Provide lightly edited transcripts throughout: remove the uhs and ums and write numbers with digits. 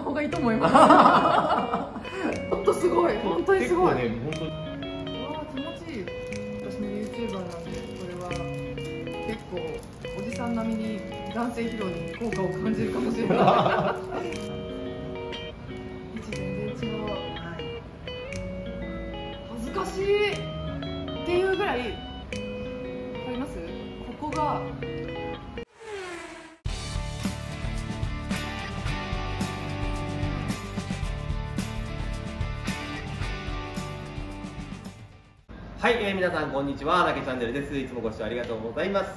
方がいいと思います。本当すごい、本当にすごい。 結構ね、本当に。 わあ、気持ちいい。私ね、YouTuber なんで、これは結構おじさん並みに男性疲労に効果を感じるかもしれない。位置全然違う。恥ずかしいっていうぐらい。わかります？ここが。 はい、皆さんこんにちは、ラケチャンネルです。いつもご視聴ありがとうございます。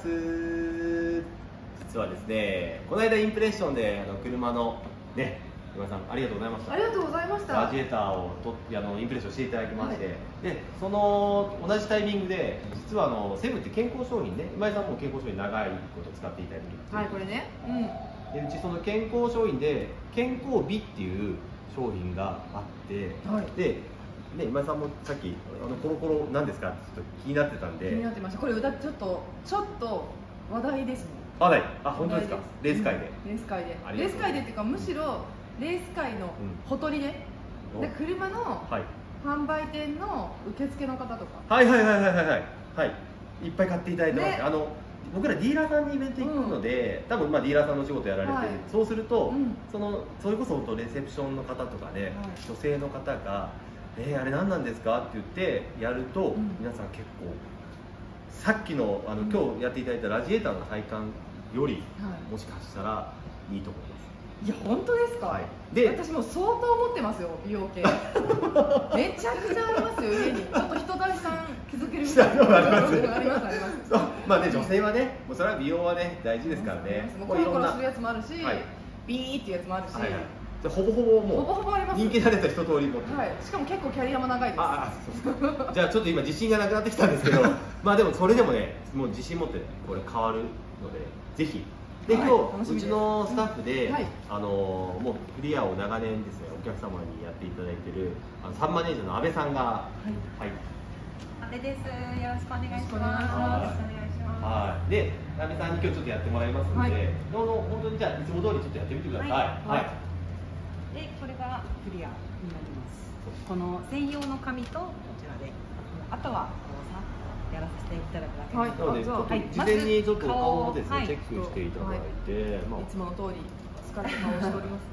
実はですね、この間インプレッションで車のね、今さんありがとうございました。 ありがとうございました。 ラジエーターをインプレッションしていただきまして、はい、でその同じタイミングで実はセブンって健康商品ね、今井さんも健康商品長いこと使っていただいてる。 はい、これね。 でうちその健康商品で健康美っていう商品があって、はい、でね、今井さんもさっきコロコロなんですかってちょっと気になってたんで。 気になってました。これちょっと話題ですね。 話題。あ、本当ですか。レース界で。 レース界で。レース界でっていうか、むしろレース界のほとりで。で、車の販売店の受付の方とか。 はいはいはいはいはいはい。いっぱい買っていただいてます。僕らディーラーさんにイベント行くので、多分ディーラーさんのお仕事やられてる。そうすると、それこそ本当レセプションの方とかで、女性の方が。あれ何なんですかって言ってやると、皆さん結構さっきの今日やっていただいたラジエーターの体感より、もしかしたらいいと思います。 いや、本当ですか。はい、で私も相当持ってますよ、美容系。めちゃくちゃありますよ、家に。ちょっと人たちさん気づけるみたいな。ありますあります。 まあね、女性はね、もうそれは美容はね大事ですからね。 コロコロするやつもあるし、ビーっていうやつもあるし。 ほぼほぼもう人気なやつは一通り持ってる。 はい、しかも結構キャリアも長いです。 そうですか。じゃあちょっと今自信がなくなってきたんですけど、まあでもそれでもね、もう自信持ってこれ変わるのでぜひ。で今日うちのスタッフでもうクリアを長年ですねお客様にやっていただいてるサンマネージャーの阿部さんが、はい。 阿部です。よろしくお願いします。よろしくお願いします。 はい。で阿部さんに今日ちょっとやってもらいますので、本当にじゃあいつも通りちょっとやってみてください。はい。 で、これがクリアになります。この専用の紙とこちらで、あとはやらさせていただくだけです。 なので事前にちょっとお顔をですねチェックしていただいて、いつもの通り疲れた顔をしております。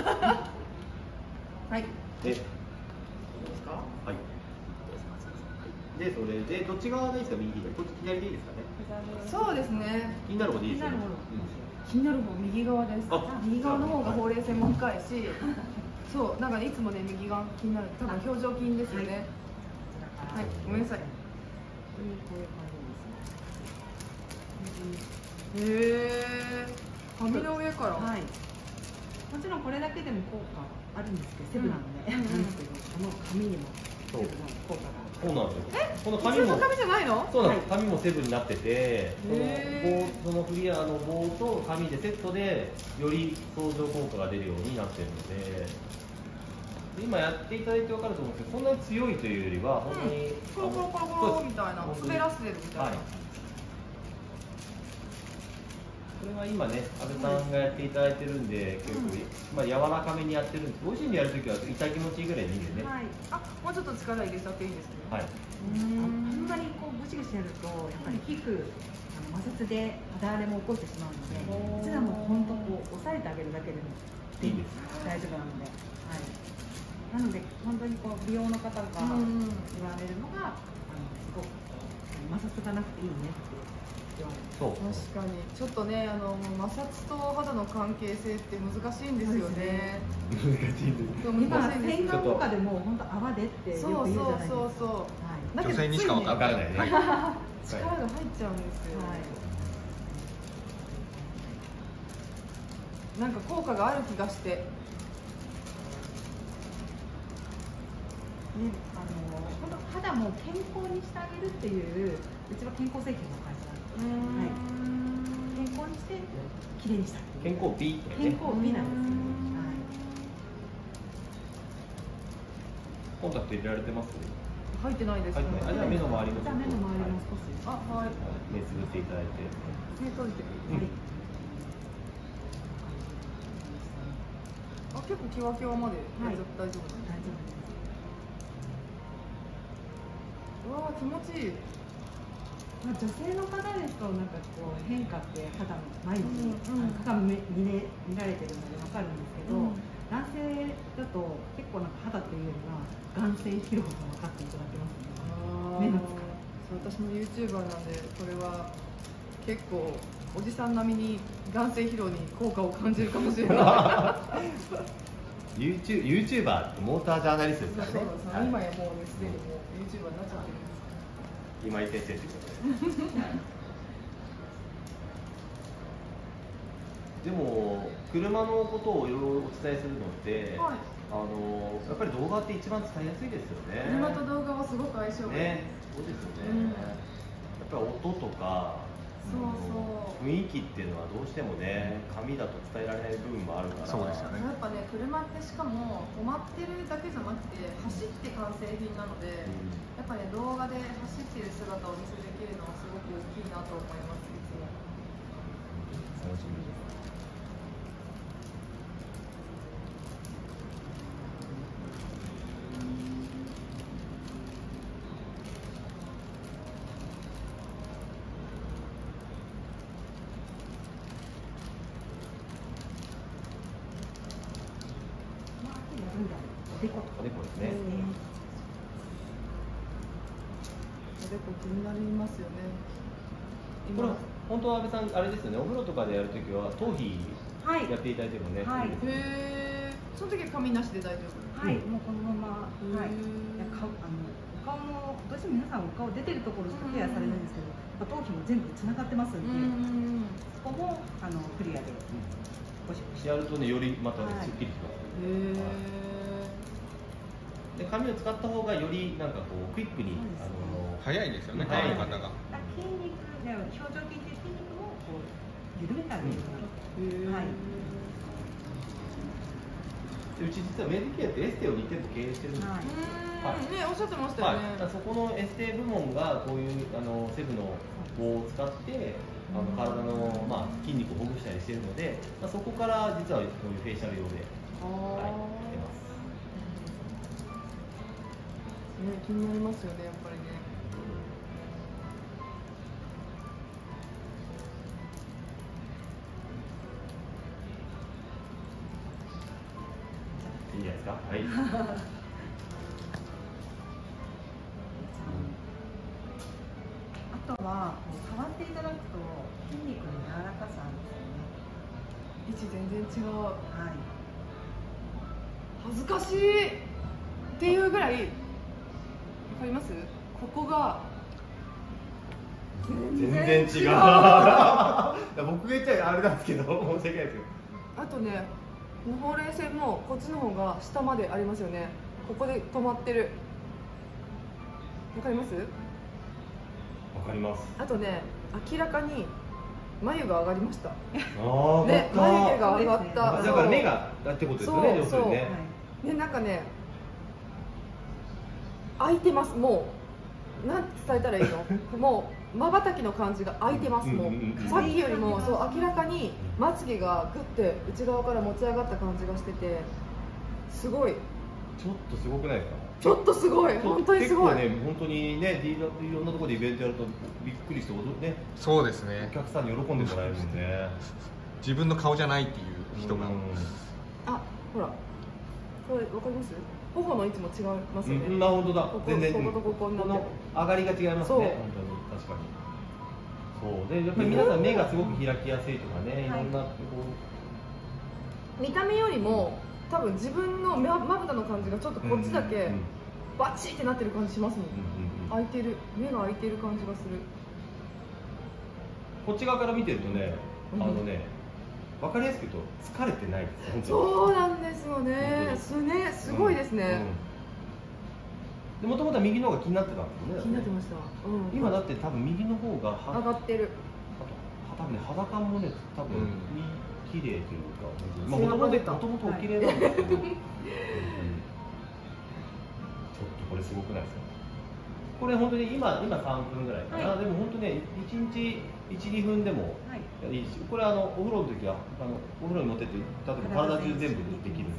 はい。 で、いいですか？はい。で、それでどっち側がいいですか？右左？こっち左でいいですかね？ そうですね。 気になる方でいいですか？ 気になる方右側です。右側の方がほうれい線も深いし、そう、なんかいつもね右側気になる。多分表情筋ですよね。はい、ごめんなさい。こういう感じですね。へえ。髪の上から。はい。 もちろんこれだけでも効果あるんですけど、セブなのでなんですけど、この髪にもセブの効果が。 そうなんですよ。この髪も髪じゃないの？ そうなんです。髪もセブンになってて、そのクリアの棒と髪でセットでより相乗効果が出るようになってるので、今やっていただいて分かると思うんですけど、そんなに強いというよりは本当にコロコロコロコロみたいな、滑らせてるみたいな。 これは今ね、阿部さんがやっていただいてるんで、結構柔らかめにやってるんです。ご自身でやるときは痛気持ちいいぐらいでいいんでね。 はい。あ、もうちょっと力入れちゃっていいですね。 はい。 あんまりこうぐしぐしやるとやっぱり皮膚摩擦で肌荒れも起こしてしまうので、こちらも本当こう押さえてあげるだけでもいいです。 大丈夫なので、はい。なので本当にこう美容の方が言われるのがすごく摩擦がなくていいねって言われる。 そう確かにちょっとね摩擦と肌の関係性って難しいんですよね。 難しいんです。 今洗顔とかでも本当泡でってよく言うじゃないですか。そうそうそう。 女性にしか分からないね。 力が入っちゃうんですよ。なんか効果がある気がして。ね、 本当肌も健康にしてあげるっていううちは健康製品の会社なんで、健康にして綺麗にした。 健康美。 健康美なんですよね。 コンタクト入れられてます？ 入ってないです。じゃあ目の周りも。 じゃあ目の周りも少し。 あ、はい。 目つぶっていただいて。 目閉じて。 結構キワキワまでやっちゃって大丈夫なんです。うわー気持ちいい。 まあ、女性の方ですとなんかこう変化って肌の毎日鏡見られてるので分かるんですけど、男性だと結構なんか肌というよりは眼性疲労が分かっていただけますね。目の疲れ。 そう私も YouTuber なんでこれは結構おじさん並みに眼性疲労に効果を感じるかもしれない YouTuber ってモータージャーナリストですからね。 そう今やもうすでにもう YouTuber になっちゃってるんです。 今井先生ということで。でも車のことをいろいろお伝えするのって、はい、やっぱり動画って一番伝えやすいですよね。 車と動画はすごく相性がいいです。 そうですよね。やっぱり音とか雰囲気っていうのはどうしてもね、紙だと伝えられない部分もあるから。そうですよね。 やっぱね、車ってしかも止まってるだけじゃなくて走って完成品なので、やっぱね動画で走ってる姿をお見せできるのはすごく大きいなと思います。いつも。 楽しみです。 おでこですね。 おでこ気になりますよね。 これ本当は阿部さんあれですよね。お風呂とかでやるときは頭皮やっていただいてもね。 はい。へえ。その時は髪なしで大丈夫。 はい。もうこのまま。はい。お顔もどうしても皆さんお顔出てるところしかケアされないんですけど、頭皮も全部つながってますんで、そこもクリアでゴシゴシやるとねよりまたすっきりします。へえ。で紙を使った方がよりなんかこうクイックに早いですよね、乾き方が。 筋肉で表情筋っていう筋肉をこう緩めてあげる。はい。 うち実はメディケアってエステを2店舗経営してるんです。 ねおっしゃってましたよね。 そこのエステ部門がこういうセブの棒を使って体の筋肉をほぐしたりしているので、そこから実はこういうフェイシャル用で来てます。 気になりますよね、やっぱりね。 いいですか。はい。 あとは触っていただくと筋肉の柔らかさですよね。 位置全然違う。 はい。 恥ずかしいっていうぐらい。わかります？ここが全然違う。僕が言っちゃあれなんですけど、申し訳ないですけど。あとね、ほうれい線もこっちの方が下までありますよね。ここで止まってる。わかります？ わかります。 あとね、明らかに眉が上がりました。 ね、眉毛が上がった。 だから目がってことですよね、要するにね。 ね、なんかね。開いてます。もうなんて伝えたらいいのもう瞬きの感じが開いてます。もうさっきよりもそう明らかにまつげがグッて内側から持ち上がった感じがしてて、すごい。 ちょっとすごくないですか？ ちょっとすごい、本当にすごい。 結構ね、本当にね、いろんなところでイベントやるとびっくりしてね。 そうですね。 お客さんに喜んでもらえるんで。 自分の顔じゃないっていう人が。 あ、ほら、これわかります？頬の位置も違いますよね。 本当だ。全然。 ここの上がりが違いますね。本当に確かに。そうでやっぱり皆さん目がすごく開きやすいとかね、いろんなこう見た目よりも多分自分のまぶたの感じがちょっとこっちだけバチってなってる感じしますもん。開いてる、目が開いてる感じがする。 こっち側から見てるとね、分かりやすく言うと疲れてないです。 そうなんですよね。すごいですね。 もともとは右の方が気になってたんですよね。 気になってました。 今だって多分右の方が上がってる。 多分ね肌感もね多分綺麗というか、もともとお綺麗なんですけど、ちょっとこれすごくないですか？これ本当に今3分ぐらいかな。でも本当ね1日1、2分でもいいし、これお風呂の時はお風呂に持ってって例えば体中全部できるんで。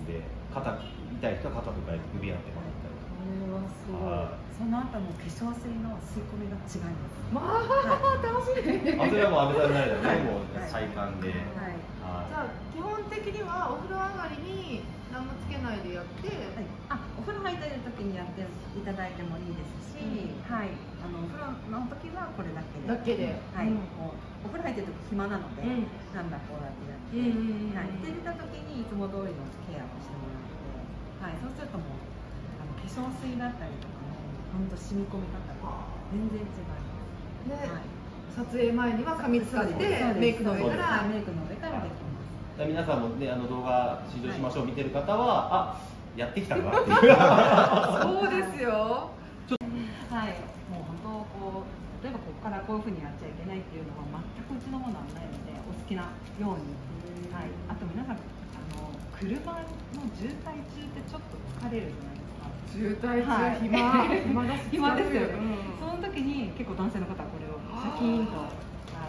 肩痛い人は肩とか指やってもらったり。 これはすごい。 その後の化粧水の吸い込みが違います。 まあ、楽しみ。 あ、それはもう安倍さんなりだね、もう体感で。 はい。 じゃあ基本的にはお風呂上がりに何もつけないでやって、 お風呂入ってる時にやっていただいてもいいですし、はい、お風呂の時はこれだけで。はい。お風呂入ってる時暇なので、なんだこうやってやって、はい。出た時にいつも通りのケアをしてもらって、はい。そうするともう化粧水だったりとかも本当染み込み方が全然違います。 で、撮影前には髪使ってメイクの上からできます。 皆さんもね、動画試乗しましょう見てる方は、あ、やってきたんだっていう。 そうですよ。 はい、もう本当例えばここからこういうふうにやっちゃいけないっていうのは全くうちのものはないので、お好きなように。はい。あと皆さん車の渋滞中ってちょっと疲れるじゃないですか。 渋滞中、暇ですよ。 その時に結構男性の方はこれをシャキーンと、はい。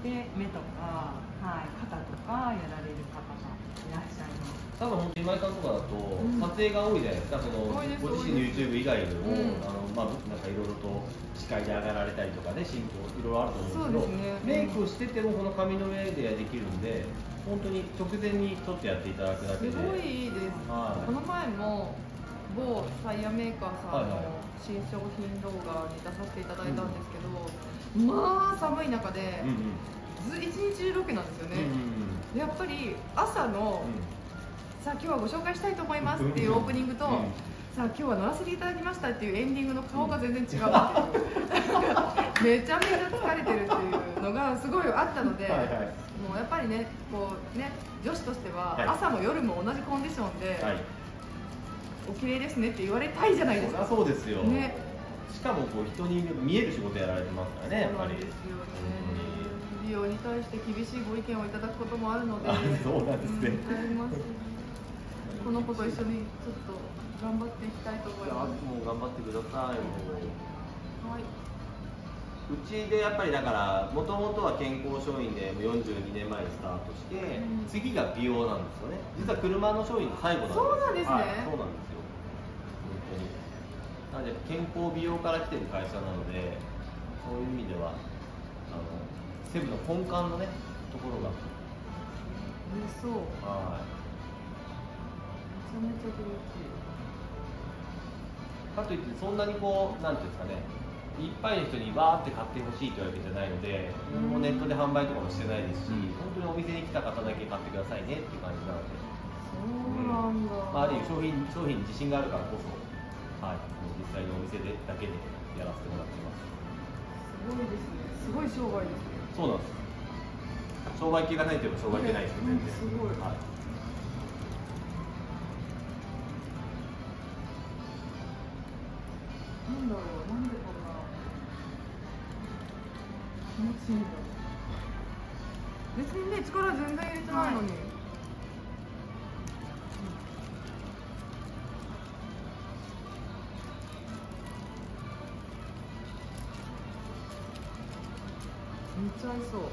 で目とか、はい、肩とかやられる方がいらっしゃいます。 多分本当に今井さんとかだと撮影が多いじゃないですか。ご自身の YouTube 以外でも、なんかいろいろと司会で上がられたりとかね、進行いろいろあると思うんですけど、メイクをしててもこの髪の上でできるんで、本当に直前にちょっとやっていただくだけで。 すごいいいです。この前も某タイヤメーカーさんの新商品動画に出させていただいたんですけど、まあ寒い中で一日中ロケなんですよね。やっぱり朝のさあ今日はご紹介したいと思いますっていうオープニングと、さあ今日は乗らせていただきましたっていうエンディングの顔が全然違うっていう、めちゃめちゃ疲れてるっていうのがすごいあったので、もうやっぱりね、女子としては朝も夜も同じコンディションで、お綺麗ですねって言われたいじゃないですか。 そうですよ。しかも人に見える仕事やられてますからね、やっぱり。美容に対して厳しいご意見をいただくこともあるので、そうなんですね。この子と一緒にちょっと頑張っていきたいと思います。もう頑張ってください。はい。うちでやっぱりだからもともとは健康商品で42年前にスタートして、次が美容なんですよね。実は車の商品の最後なんですよ。 そうなんですね。 そうなんですよ。本当に。なので健康美容から来てる会社なので、そういう意味ではセブの根幹のねところが。そう。はい。めちゃめちゃ気持ちいい。かといってそんなになんていうんですかね、いっぱいの人にバーって買ってほしいというわけじゃないので、もうネットで販売とかもしてないですし、本当にお店に来た方だけ買ってくださいねっていう感じなので。そうなんだ。ある意味商品に自信があるからこそ、はい、実際にお店でだけでやらせてもらってます。すごいですね。すごい商売ですね。そうなんです。商売系がないといえば商売系ないですよね。すごい。はい。なんだろう、なんでこんな気持ちいいんだろう。別にね、力全然入れてないのに。めっちゃ合いそう。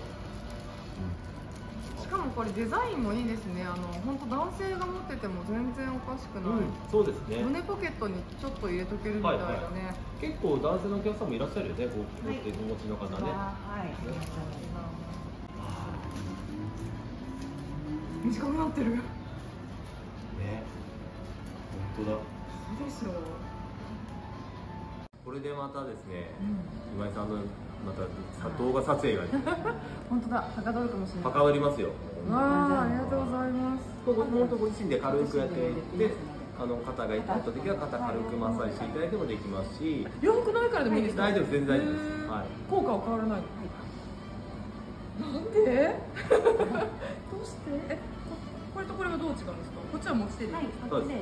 しかもこれデザインもいいですね。本当男性が持ってても全然おかしくない。そうですね。胸ポケットにちょっと入れとけるみたいだね。結構男性のお客さんもいらっしゃるよね。こうやってお持ちの方ね。はい。短くなってる。ね。本当だ。そうでしょう。これでまたですね、今井さんのまた動画撮影が本当だ、はかどるかもしれない。 はかどりますよ。 ありがとうございます。 本当ご自身で軽くやっていって、肩が痛かった時は肩軽くマッサージしていただいてもできますし。洋服ないからでもいいですか？大丈夫、全然大丈夫です。はい。効果は変わらない。なんで？どうして？これとこれはどう違うんですか？こっちは持ち手で。はい、こっちで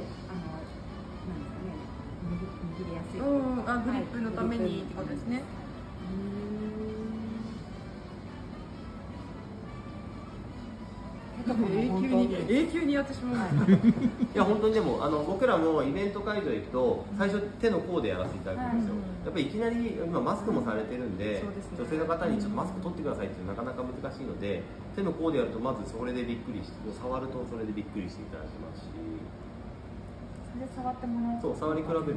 握りやすい。グリップのためにってことですね。永久にやってしまう。いや本当にでも僕らもイベント会場行くと最初手の甲でやらせていただくんですよ。やっぱりいきなり今マスクもされてるんで、女性の方にちょっとマスク取ってくださいってなかなか難しいので、手の甲でやるとまずそれでびっくりして、触るとそれでびっくりしていただきますし、 触ってもらう。 そう触り比べるとね、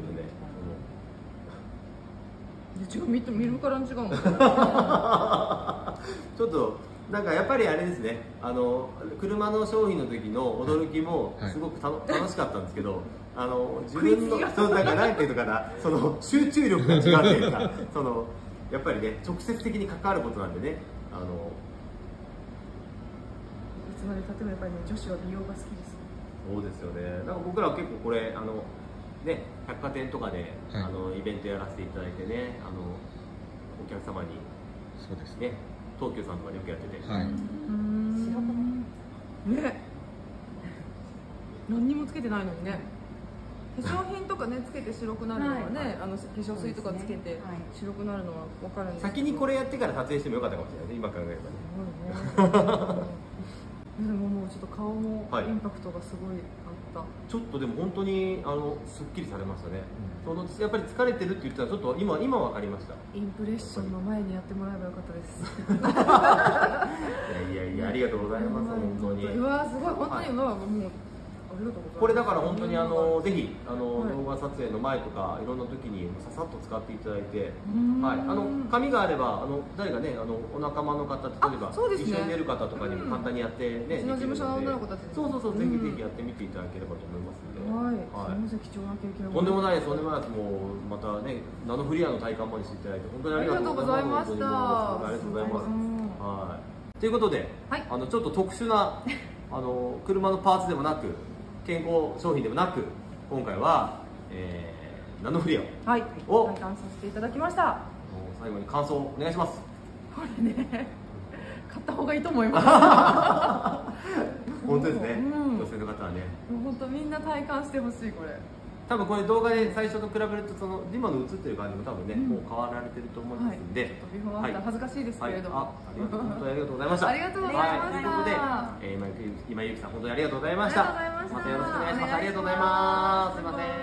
違う、見るからに違うもん。ちちょっとなんかやっぱりあれですね、車の商品の時の驚きもすごく楽しかったんですけど、自分のそうなんかなんていうのかな、その集中力が違うっていうか、そのやっぱりね直接的に関わることなんでね、 いつまで経ってもやっぱりね、女子は美容が好きです。 そうですよね。なんか僕らは結構これね、百貨店とかで、イベントやらせていただいてね、お客様にそうですね、東急さんとかでよくやってて、 はい。 白くない？ ね、何にもつけてないのにね。化粧品とかね、つけて白くなるのはね、化粧水とかつけて白くなるのは分かるんですけど、 先にこれやってから撮影してもよかったかもしれないね、今考えればね。 でももうちょっと顔もインパクトがすごいあった。 ちょっとでも本当にすっきりされましたね。そのやっぱり疲れてるって言ったらちょっと今分かりました。 インプレッションの前にやってもらえばよかったです。 いやいやありがとうございます本当に。 うわすごい本当にもうありがとうございます。 これだから本当にぜひ動画撮影の前とかいろんな時にささっと使っていただいて、はい、紙があれば誰がねお仲間の方例えば一緒に出る方とかにも簡単にやってね、 うちの事務所の女の子たちそうぜひぜひやってみていただければと思いますので、 はい、すみません貴重な経験を。 とんでもないですとんでもないです。もうまたねナノフリアの体感までしていただいて本当にありがとうございました。ありがとうございます。はい。ということで、ちょっと特殊な車のパーツでもなく健康商品でもなく今回は、ナノフリアを体感させていただきました。 最後に感想お願いします。 これね買った方がいいと思います。 本当ですね、女性の方はね本当みんな体感してほしい。これ多分これ動画で最初と比べると今の映ってる感じも多分ね、もう変わられてると思いますんで、 ビフォーアフター恥ずかしいですけれども、 本当にありがとうございました。 ありがとうございました。 ということで、今ゆきさん本当にありがとうございました。またよろしくお願いします。ありがとうございます。すいません。